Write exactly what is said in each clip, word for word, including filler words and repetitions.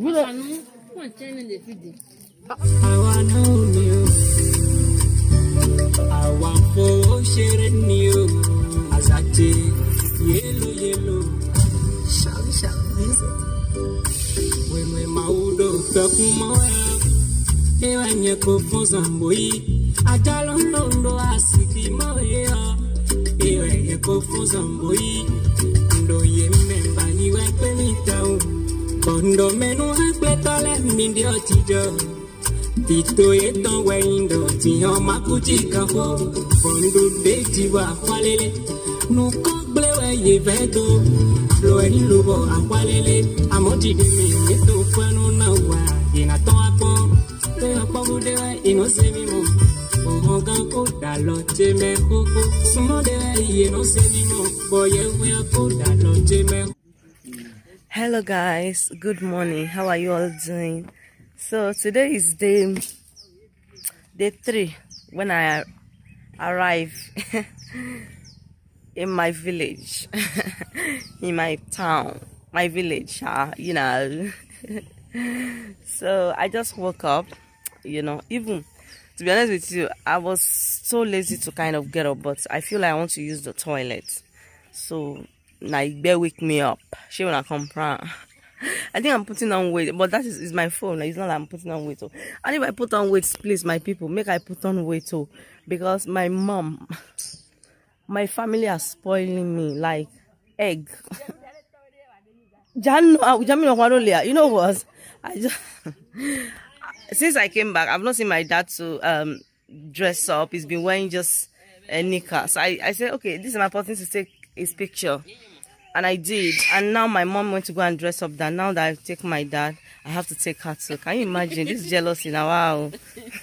I want for sharing you as I take yellow, yellow, shall shall visit. When we maudo talk more, when you go for some boy, I don't know, I see more. When you go for some boy, do you remember you went penny down? Kondo menu has better than me, the teacher. Tito eto wendo ti o makuti kafo Bondo deji wa kwalele Nuko blewe ye vedo Lo eni lubo akwalele Amoti de mi meto kwano na wa Yena to akon Le akwabu dewe ino semi mo Ohogan ko dalo jeme koko Sumo dewe yeno semi mo Boye we ako dalo jeme. Hello guys, good morning. How are you all doing? So today is day day three when I arrive in my village, in my town, my village, uh, you know. So I just woke up, you know. Even to be honest with you, I was so lazy to kind of get up, but I feel like I want to use the toilet. So now bear wake me up. She wanna come from. I think I'm putting on weight, but that is, is my phone. It's not like I'm putting on weight. Oh. And if I put on weight, please, my people, make I put on weight too. Because my mom, my family are spoiling me like egg. You know what? I just since I came back, I've not seen my dad to um dress up. He's been wearing just a knicker. So I, I said, okay, this is my opportunity to take his picture. And I did. And now my mom went to go and dress up. That now that I take my dad, I have to take her too. Can you imagine this jealousy now? Wow.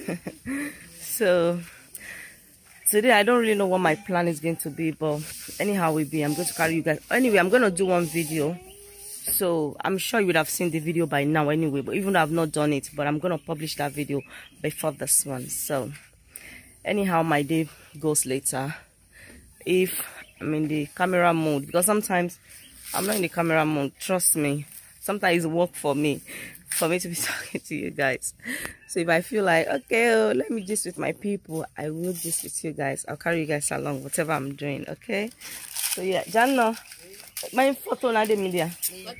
So today I don't really know what my plan is going to be, but anyhow we be. I'm going to carry you guys. Anyway, I'm going to do one video. So I'm sure you would have seen the video by now anyway. But even though I've not done it, but I'm going to publish that video before this one. So anyhow, my day goes later. If I'm in the camera mode, because sometimes I'm not in the camera mode, trust me. Sometimes it works for me for me to be talking to you guys. So if I feel like, okay, oh, let me just with my people, I will just with you guys. I'll carry you guys along whatever I'm doing. Okay, so yeah, Jano, my photo na the media.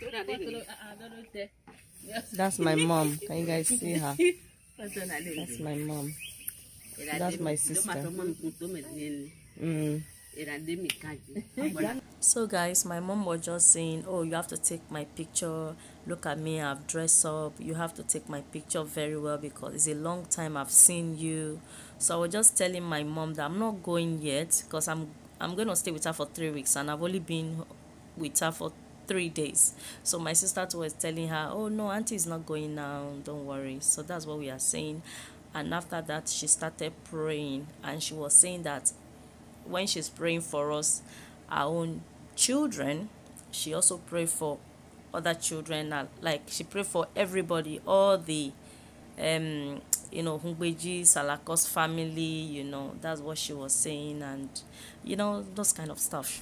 That's my mom. Can you guys see her? That's my mom. That's my sister. Mm. So guys, my mom was just saying, oh, you have to take my picture, look at me, I've dressed up, you have to take my picture very well because it's a long time I've seen you. So I was just telling my mom that I'm not going yet because I'm I'm gonna stay with her for three weeks and I've only been with her for three days. So my sister was telling her, oh no, auntie is not going now, don't worry. So that's what we are saying. And after that she started praying and she was saying that when she's praying for us, our own children, she also pray for other children. Like she pray for everybody, all the um you know Hungbeji Salakos family, you know, that's what she was saying, and you know, those kind of stuff.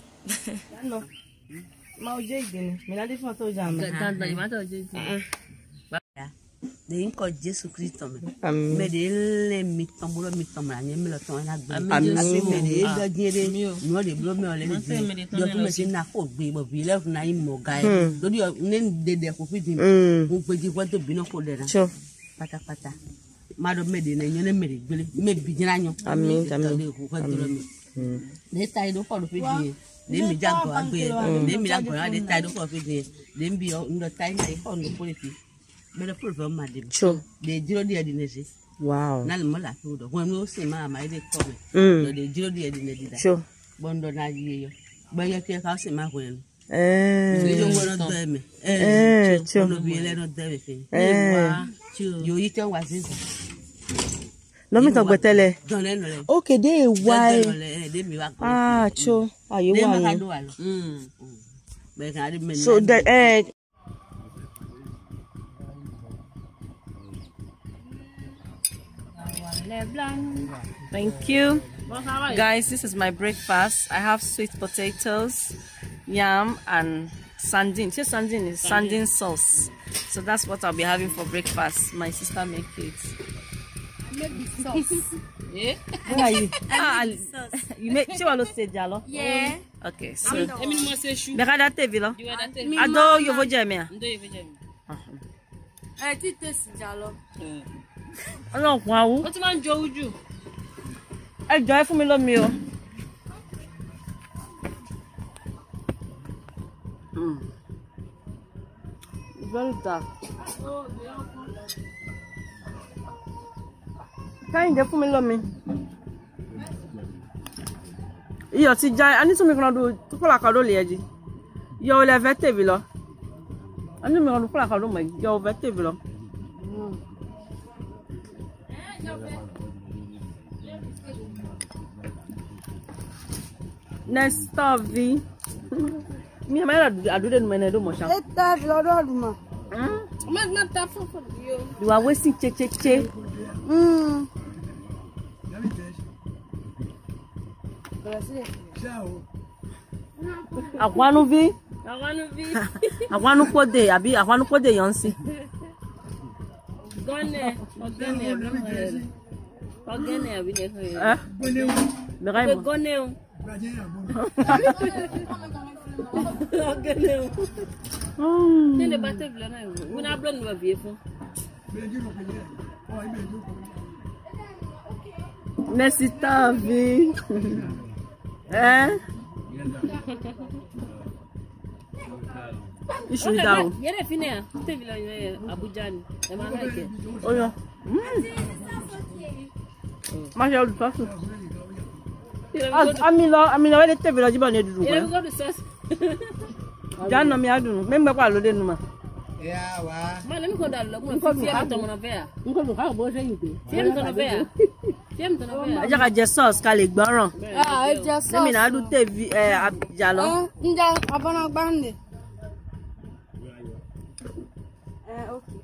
The ink of Jesus Christ, made a mitombo mitomani, Milaton, and I made a no, the blow me or anything. You're too much in a whole baby, we left nine more guys. Don't you name the day for feeding who would you want to be no for dinner? Sure, pata pata. Madam Medina, you made maybe Janio. I mean, I mean, who got to me. They tied up for the feeding. Then me jago again. Then me jago, I tied up for feeding. Then be on the time I found the policy. Sure. They zero the identity. Wow. Nalmola food. When we say, Mamma, I did comment. They zero the identity. Sure. Bondo na year. But you take house in my way. Eh, you don't want to tell me. Eh, sure. Be a little everything. Eh, you eat your was this. No, me talk about tele. Okay, they why? Ah, sure. Are you one? So that eh. Thank you guys. This is my breakfast. I have sweet potatoes, yam and sardine. See, sardine is sardine sauce. So that's what I'll be having for breakfast. My sister make it. Maybe sauce. Yeah. Where are you? Ah, you make. She want to say jalo. Yeah. Okay. So. Emi ni mo se shu. Bekada tevi lo. Mi Ado yovo jeme. ndo ye veje mi. Eh, ti taste jalo. Ọlọ́run kun awu. O ti ma njo uju. Ẹ jọ̀ọ́ ẹ fún mi lómi o. Mm. Very dark. Kẹ́hìndé fún mi lómi. Iyọ̀ ti já, a ní tún mi kan do kúlà kan do lè ẹji. Iyọ̀ olè fẹ́ tèbi lọ. A ní mi kan do kúlà kan do mọ̀ iyọ̀ olè fẹ́ tèbi lọ. Next stop V. Mi ama era adude no mene do mo sha. Eta vlodo duma. Ma ma ta fo fo yo. You are wasting che che che. Mm. Akwanu V. Awanu bi. Akwanu pode abi akwanu pode yansi. Gone. Ogene ebro mo. Ogene abi ne ko yo. Eh? Me rai mo. Gone o. Ogene o. Mm. Ne le bate vla na yo. Una blo no vie fun. Merci ta vie. Eh? Isu down. Yere fine te vla yo Abuja ni. E ma like. Oh yeah. Ma je lu pasu. Ami lo, ami lo we te village jibo ni dudu Yere ko. go to sauce. Janna mi adun. Me ngbe kwa lo de nu ma. Yeah, wa. Ma le mi ko da lo mo fi fi to mo na ve. Nko lu ka bo se yin pe. Fi mi to na ve. Fi mi to na ve. Aja ka je sauce ka le gbọ́ràn. Ah, e ja sauce. Lemi na adu te vi eh abijalo. Eh, nja abana gbande. Eh, okay.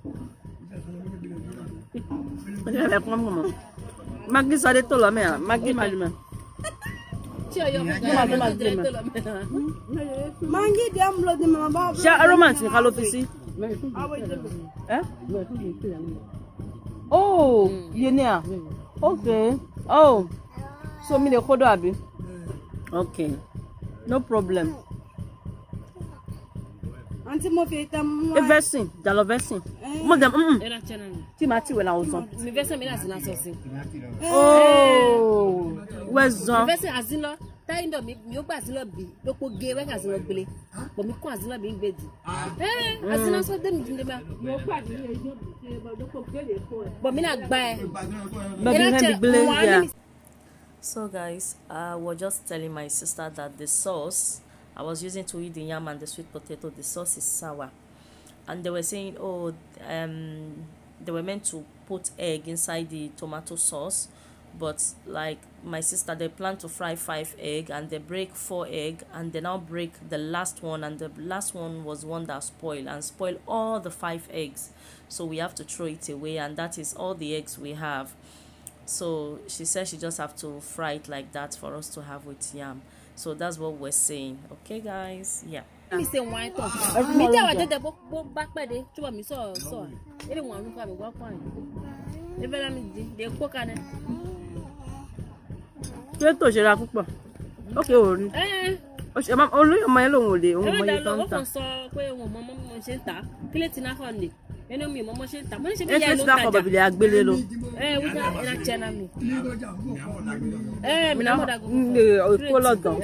Le pon mo. Magi sare to lo me, magi maluma. Ti o yo mo Ma ma ma ma. Mangi di amlo di mama ba. Sha romance ni ka lo fi si. Eh? Oh, you near. Okay. Oh. So me the kodo abi. Okay. No problem. Anti mo fi tam. E versin, jalo versin. Mo dem mm. Era chana ni. Ti ma ti we na ozon. Mi vese mi na sina sauce. Oh. Wezon. Vese azilo. Ta indo mi mi o gba azilo bi. Lo po ge we ka azilo gbele. Bo mi ko azilo bi ngbeji. Eh, azilo so de mi jinde ba. Mo gba azilo bi lo po ge le ko. Bo mi na gba e. Baby hand blame yeah. So guys, I was just telling my sister that the sauce I was using to eat the yam and the sweet potato, the sauce is sour. And they were saying, oh, um, they were meant to put egg inside the tomato sauce. But like my sister, they plan to fry five egg and they break four egg and they now break the last one. And the last one was one that spoiled and spoiled all the five eggs. So we have to throw it away, and that is all the eggs we have. So she said she just have to fry it like that for us to have with yam. So that's what we're saying. Okay guys, yeah. Mi se wine to. Mi te wa dede bo bo ba pede. Tuba mi so so. Ele wan nu ka mi wa pan. E bela mi di de ko kane. Ṣé tó ṣe ra púpọ̀? Okay o rí. Eh. O ṣe ma olóyè ọmọ yẹn lòun ò lè òun E mọ da iye tó lo ń tà. ko so pé wọ́n mọ mo mo ṣe nta. Kile ti na kan ni. Eno mi mo mo ṣe nta. Mo ni ṣe Ẹ bi ya ṣe lo ti dákọ̀ taja. bàbílẹ̀ agbélé lọ. Eh, we na na chena mi. Eh, mi na mo da go. Èkó lọ́dàn.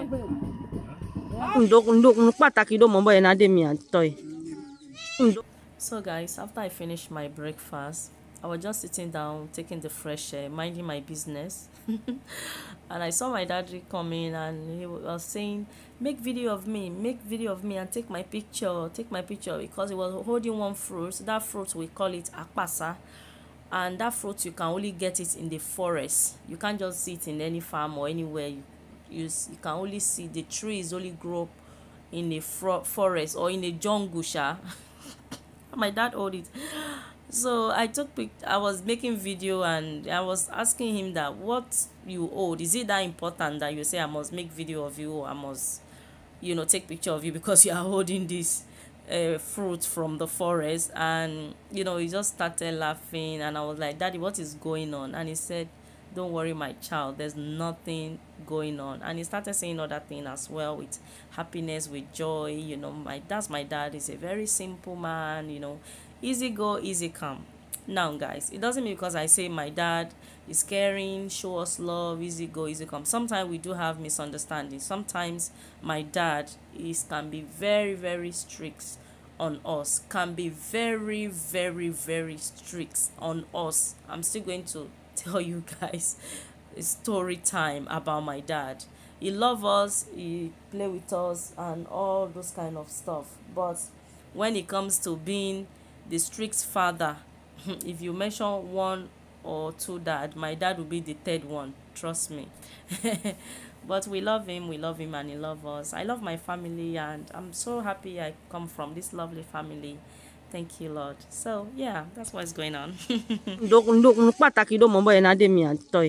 Ndo ndo ndo pàtàkì ló mọ̀ bọ́ yẹn náà dé mi àtọ́ ẹ̀. So guys, after I finished my breakfast, I was just sitting down, taking the fresh air, minding my business. And I saw my daddy come in and he was saying, make video of me, make video of me and take my picture, take my picture, because he was holding one fruit. That fruit, we call it akpasa. And that fruit, you can only get it in the forest. You can't just see it in any farm or anywhere. You, you, you can only see the trees only grow up in a forest or in a jungle. Sha. My dad hold it. So I took pic I was making video and I was asking him that what you hold, is it that important that you say I must make video of you, or I must you know, take picture of you because you are holding this uh, fruit from the forest. And you know, he just started laughing, and I was like, Daddy, what is going on? And he said, don't worry, my child, there's nothing going on. And he started saying other things as well, with happiness, with joy. You know, my that's my dad. He's a very simple man, you know, easy go, easy come. Now guys, it doesn't mean because I say my dad is caring, show us love, easy go, easy come. Sometimes we do have misunderstandings. Sometimes my dad is can be very very strict on us, can be very very very strict on us. I'm still going to tell you guys a story time about my dad. He love us, he play with us and all those kind of stuff, but when it comes to being the strict father, if you mention one or two dad, my dad will be the third one, trust me. But we love him, we love him, and he love us. I love my family, and I'm so happy I come from this lovely family. Thank you, Lord. So yeah, that's what's going on. Dok dok pataki do mombo ena de mi atoy.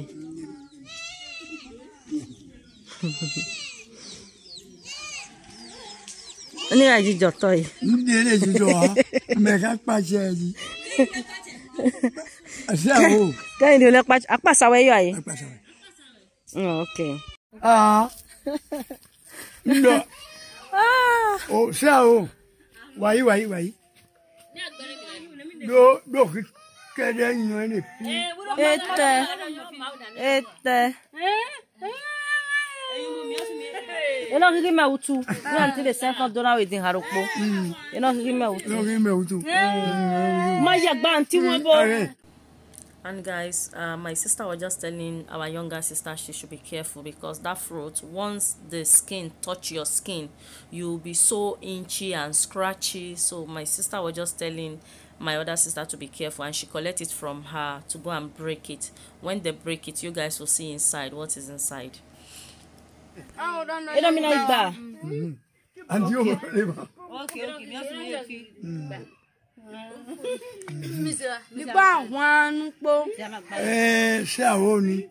Ani ga ji jotoy. Ndi le ji jo ha. Me ka pa je ji. Asawo. Kan ni le pa apa sawe yo aye. Pa sawe. Oh, okay. Ah. No. Ah. Oh, sao. Wai wai wai. Do do kede nyo ni. Ete. Ete. You know, give me a utu. You until the second dollar within Harokbo. You know, give me a utu. No, give me a utu. My banti wabo. And guys, uh, my sister was just telling our younger sister she should be careful, because that fruit, once the skin touch your skin, you'll be so itchy and scratchy. So my sister was just telling my other sister to be careful, and she collect it from her to go and break it. When they break it, you guys will see inside what is inside. You don't mean like that. And you okay, okay. Eh, sao ni.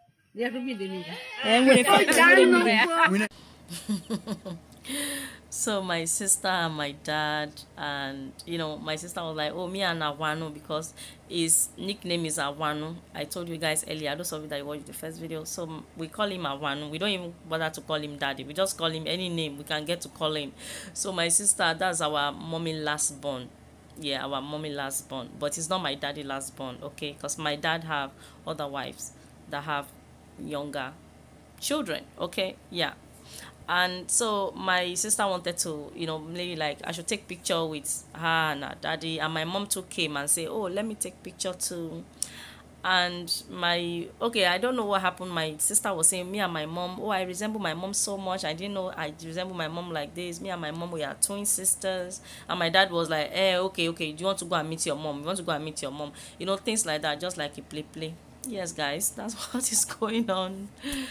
So my sister and my dad, and you know, my sister was like, oh, me and Awano, because his nickname is Awano. I told you guys earlier, those of you that watched the first video. So we call him Awano. We don't even bother to call him daddy. We just call him any name we can get to call him. So my sister, that's our mommy last born. Yeah, our mommy last born, but it's not my daddy last born, okay? Because my dad have other wives that have younger children, okay? Yeah. And so my sister wanted to, you know, maybe like I should take picture with her and her daddy, and my mom too came and say, oh, let me take picture too. And my, okay, I don't know what happened. My sister was saying, me and my mom, oh, I resemble my mom so much. I didn't know I resemble my mom like this. Me and my mom, we are twin sisters. And my dad was like, eh, okay, okay, do you want to go and meet your mom? You want to go and meet your mom? You know, things like that, just like a play play. Yes, guys, that's what is going on.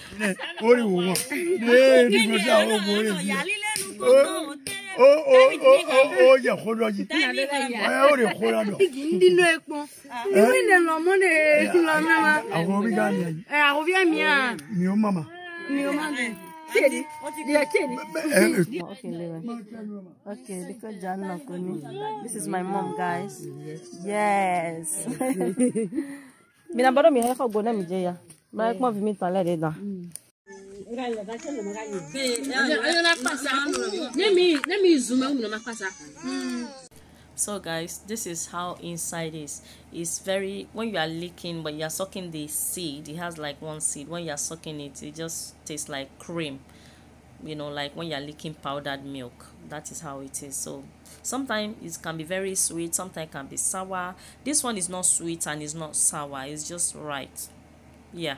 Oh, oh, oh, oh, oh, yeah, hold on. I already hold on. Didn't know it. You win the Lomone, I will be gone. I will be a mia. New mama. New mama. Kitty. Yeah, kitty. Okay, because John not going. This is my mom, guys. Yes. Mina bado mi hafa go na mi je ya. Ba ko fi mi tan le de dan. So guys, this is how inside is. It's very, when you are licking, when you are sucking the seed, it has like one seed. When you are sucking it, it just tastes like cream. You know, like when you are licking powdered milk. That is how it is. So sometimes it can be very sweet, sometimes it can be sour. This one is not sweet and it's not sour, it's just right. Yeah.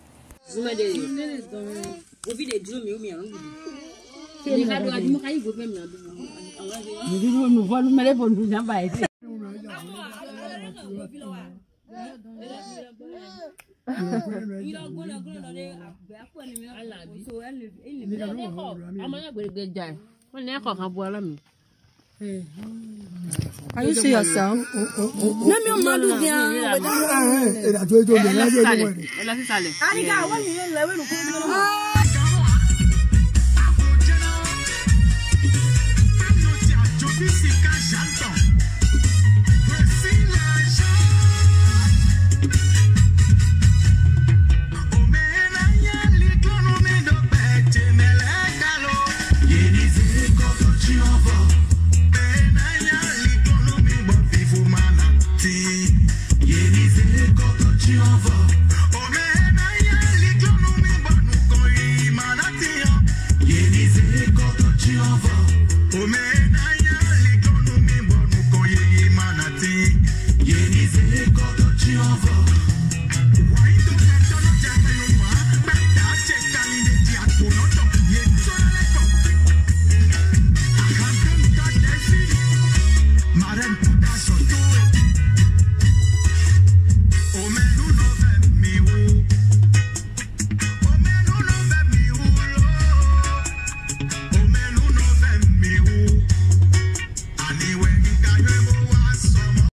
Can you see yourself? Anyway, you got your